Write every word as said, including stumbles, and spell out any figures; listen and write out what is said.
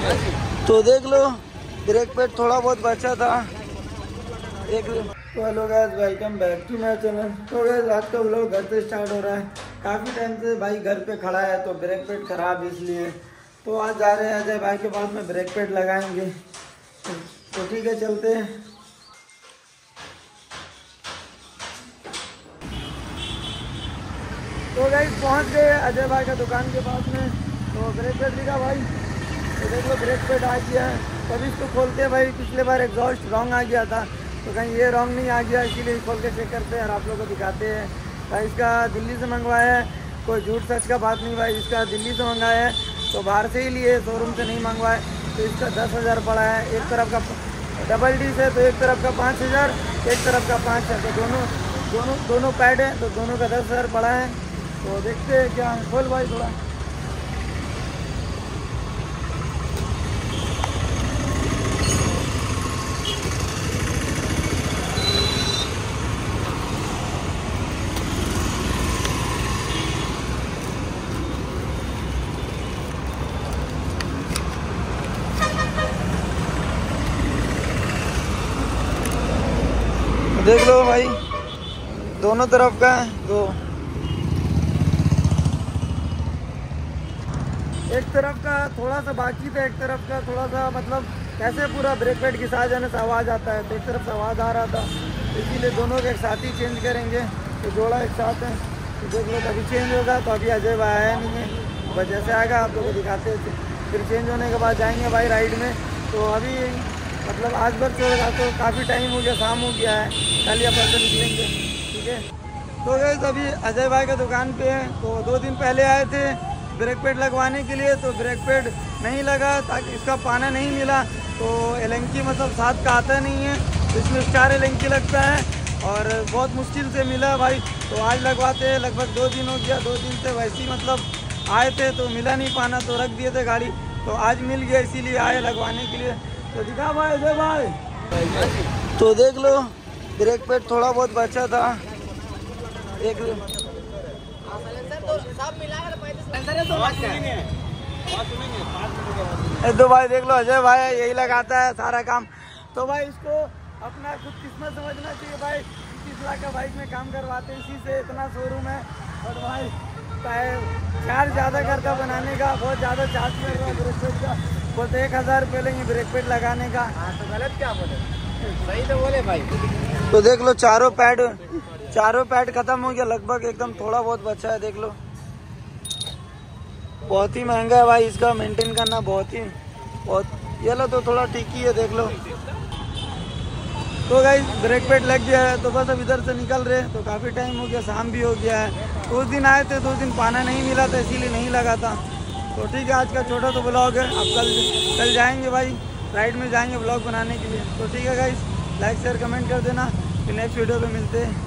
तो देख लो brake pad थोड़ा बहुत बचा था, देख लो। तो hello guys, welcome back to my channel. तो गाइस आज का व्लॉग घर से स्टार्ट हो रहा है। काफ़ी टाइम से भाई घर पे खड़ा है तो ब्रेक पैड खराब इसलिए, तो आज जा रहे हैं अजय भाई के पास में ब्रेक पैड लगाएंगे। तो ठीक है, चलते हैं। तो गाइस पहुंच गए अजय भाई का दुकान के पास में। तो ब्रेक पैड दिखा भाई, तो देख लो ब्रेक पैड आ गया है। तभी इसको खोलते हैं भाई। पिछले बार एग्जॉस्ट रॉन्ग आ गया था, तो कहीं ये रॉन्ग नहीं आ गया, इसीलिए खोल के चेक करते हैं और आप लोगों को दिखाते हैं। भाई इसका दिल्ली से मंगवाया है, कोई झूठ सच का बात नहीं भाई, इसका दिल्ली से मंगाया है, तो बाहर से ही लिए, शोरूम से नहीं मंगवाए। तो इसका दस हज़ार पड़ा है। एक तरफ का डबल डी से, तो एक तरफ का पाँच हज़ार, एक तरफ का पाँच है, तो दोनों दोनों दोनों पैड हैं, तो दोनों का दस हज़ार पड़ा है। तो देखते हैं क्या। खोल भाई थोड़ा। देख लो भाई, दोनों तरफ का है। दो एक तरफ का थोड़ा सा बाकी था, एक तरफ का थोड़ा सा मतलब कैसे पूरा ब्रेक पैड घिसा जाने से आवाज़ आता है, तो एक तरफ से आवाज़ आ रहा था, इसीलिए दोनों के एक साथ ही चेंज करेंगे। तो जोड़ा एक साथ है, तो देख लो अभी चेंज होगा। तो अभी अजय भाई आया नहीं है, बस जैसे आएगा आप लोगों को दिखाते हैं। फिर चेंज होने के बाद जाएंगे भाई राइड में। तो अभी मतलब आज भर चलेगा, तो काफ़ी टाइम हो गया, शाम हो गया है, कल या परसों निकलेंगे, ठीक है। तो गाइस अभी अजय भाई का दुकान पे है। तो दो दिन पहले आए थे ब्रेक पैड लगवाने के लिए, तो ब्रेक पैड नहीं लगा, ताकि इसका पाना नहीं मिला। तो एलेंकी मतलब साथ का आता नहीं है, तो इसमें चार एलेंकी लगता है और बहुत मुश्किल से मिला भाई। तो आज लगवाते हैं, लगभग दो दिन हो गया। दो दिन से वैसे ही मतलब आए थे तो मिला नहीं पाना, तो रख दिए थे गाड़ी, तो आज मिल गया, इसीलिए आए लगवाने के लिए। तो दिखा भाई अजय भाई, तो देख लो ब्रेक पैड थोड़ा बहुत बचा था, देख लो। तो भाई देख लो अजय भाई यही लगाता है सारा काम। तो भाई इसको अपना खुद किस्मत समझना चाहिए भाई, तीस लाख का बाइक में काम करवाते हैं, इसी से इतना शोरूम है। और भाई चार्ज ज़्यादा करता बनाने का, बहुत ज़्यादा चार्ज कर रहा है ब्रेक पैड का, बोलते एक हज़ार रुपये लेंगे ब्रेक पैड लगाने का। हाँ तो गलत क्या बोले, सही तो बोले भाई। तो देख लो चारों पैड चारों पैड खत्म हो गया लगभग, एकदम थोड़ा बहुत बचा है, देख लो। बहुत ही महंगा है भाई, इसका मेंटेन करना बहुत ही बहुत। ये लो तो थोड़ा ठीक ही है, देख लो। तो गाइस ब्रेक पैड लग गया है, तो बस अब इधर से निकल रहे। तो काफ़ी टाइम हो गया, शाम भी हो गया है। तो उस दिन आए थे, तो उस दिन पाना नहीं मिला था, इसीलिए नहीं लगा था। तो ठीक है, आज का छोटा तो ब्लॉग है। अब कल कल जाएंगे भाई राइड में, जाएंगे ब्लॉग बनाने के लिए। तो ठीक है गाइस, लाइक शेयर कमेंट कर देना। फिर नेक्स्ट वीडियो पे मिलते हैं।